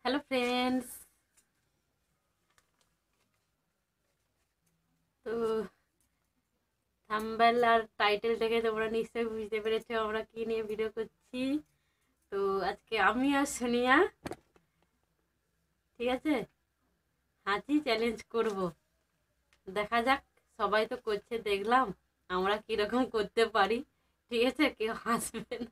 Hello friends. তো thumbnail আর title থেকে তোমরা নিশ্চয়ই বুঝতে পেরেছো আমরা কি নিয়ে ভিডিও করছি। তো আজকে আমি আর সোনিয়া, ঠিক আছে, হাঁচি চ্যালেঞ্জ করব। দেখা যাক, সবাই তো করছে দেখলাম, আমরা কিরকম করতে পারি। ঠিক আছে, কেউ হাসবে না,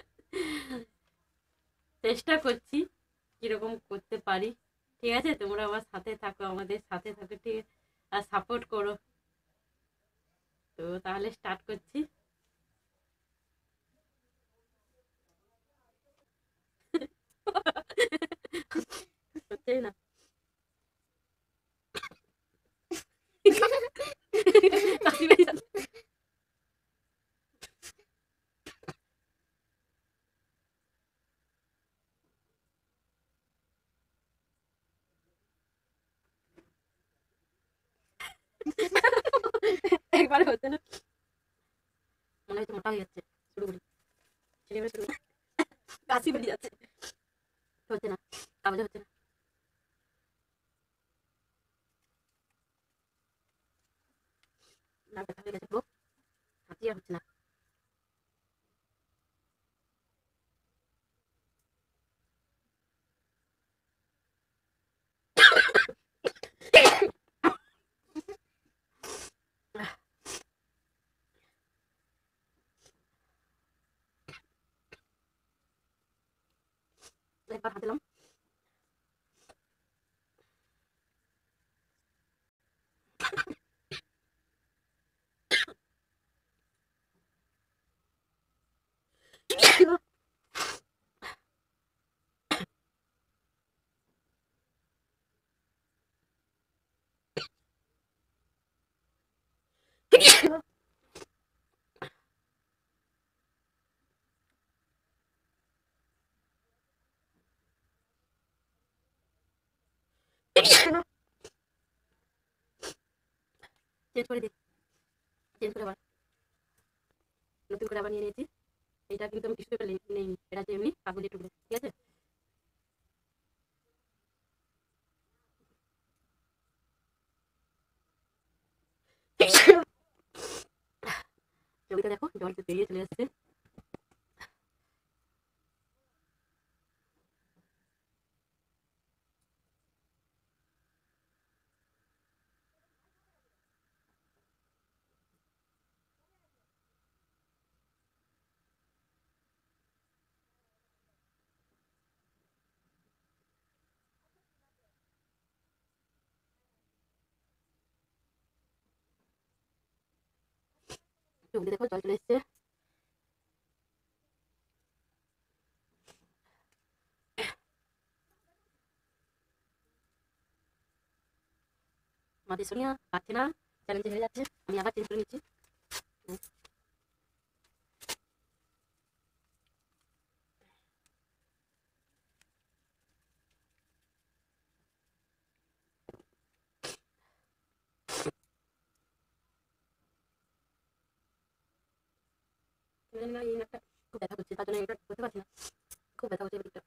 চেষ্টা করছি কিরকম করতে পারি। ঠিক আছে, তোমরা আমার সাথে থাকো, আমাদের সাথে থাকো, ঠিক আছে, আর সাপোর্ট করো। তো তাহলে স্টার্ট করছি। হচ্ছেই না। কাশি বেরিয়ে যাচ্ছে। একবারে হচ্ছে না, মনে হচ্ছে মোটা হয়ে যাচ্ছে। শুরু করি, শুরু করি। কাশি বেরিয়ে যাচ্ছে, হচ্ছে না, আওয়াজ হচ্ছে না। নাক ব্যথা হয়ে গেছে পুরো, হাঁচি আর হচ্ছে না। একবার হাত দিলাম। চেঞ্জ করে দিই, চেঞ্জ করে আবার নতুন করে আবার নিয়ে নিয়েছি। এটা কিন্তু আমি টিস্যু পেপার নেইনি, এটা হচ্ছে এমনি কাগজের টুকরো, ঠিক আছে। ছবিটা দেখো, জল বেরিয়ে চলে যাচ্ছে। ছবিটা দেখো, জল চলে এসছে। আমাদের সোনিয়া পাচ্ছে না, চ্যালেঞ্জ হয়ে যাচ্ছে। আমি আবার চেঞ্জ করে নিচ্ছি। এই নাকটা খুব ব্যথা করছে, তার জন্য এটা করতে পারছি না, খুব ব্যথা করছে এদিকটা।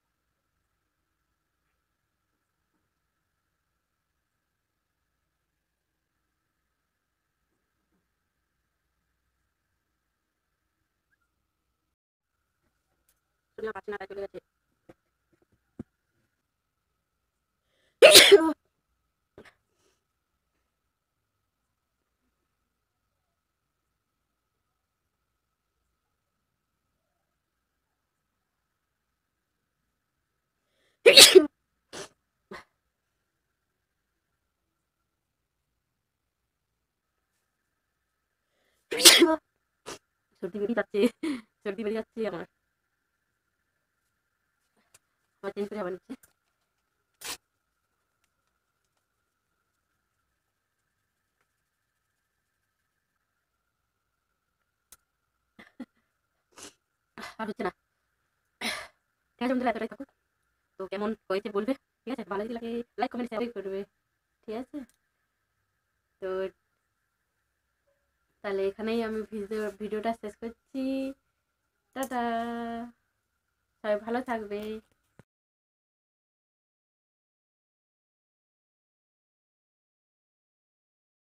সোনিয়া পাচ্ছে না, তাই চলে গেছে। সর্দি বেরিয়ে যাচ্ছে, সর্দি বেরিয়ে যাচ্ছে আমার। আবার চেঞ্জ করে আবার নিচ্ছে। আর হচ্ছে না। ঠিক আছে বন্ধুরা, এতটাই থাকুক। তো কেমন হয়েছে বলবে, ঠিক আছে, ভালো লাগলে লাইক কমেন্ট শেয়ার করবে, ঠিক আছে। তো তাহলে এখানেই আমি ভিডিওটা শেষ করছি। টাটা, সবাই ভালো থাকবে।